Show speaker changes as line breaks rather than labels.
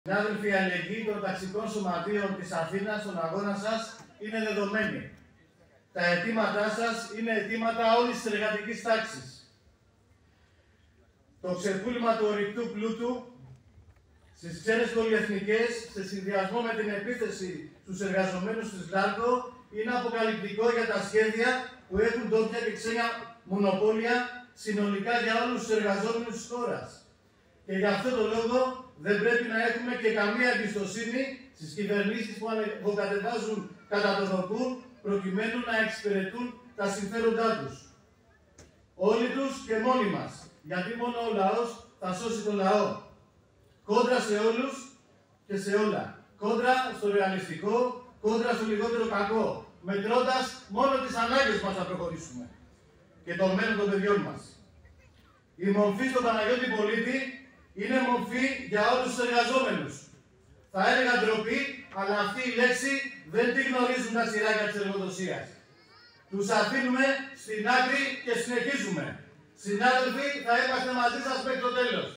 Συνάδελφοι, η αλληλεγγύη των ταξικών σωματείων της Αθήνας στον αγώνα σας είναι δεδομένη. Τα αιτήματά σας είναι αιτήματα όλης της εργατικής τάξης. Το ξεπούλημα του ορυκτού πλούτου στις ξένες πολυεθνικές, σε συνδυασμό με την επίθεση στους εργαζομένους της ΛΑΡΚΟ, είναι αποκαλυπτικό για τα σχέδια που έχουν ντόπια και ξένα μονοπόλια συνολικά για όλους τους εργαζόμενους της χώρας. Και γι' αυτό το λόγο δεν πρέπει να έχουμε και καμία εμπιστοσύνη στις κυβερνήσεις που ανεβοκατεβάζουν κατά το δοκούν προκειμένου να εξυπηρετούν τα συμφέροντά τους. Όλοι τους και μόνοι μας, γιατί μόνο ο λαός θα σώσει το λαό. Κόντρα σε όλους και σε όλα. Κόντρα στο ρεαλιστικό, κόντρα στο λιγότερο κακό. Μετρώντας μόνο τις ανάγκες μας να προχωρήσουμε και το μέλλον των παιδιών μας. Η μορφή στον Παναγιώτη Πολίτη είναι μορφή για όλους τους εργαζόμενους. Θα έλεγα ντροπή, αλλά αυτή η λέξη δεν τη γνωρίζουν τα σειράκια της εργοδοσίας. Τους αφήνουμε στην άκρη και συνεχίζουμε. Συνάδελφοι, θα είμαστε μαζί σας μέχρι το τέλος.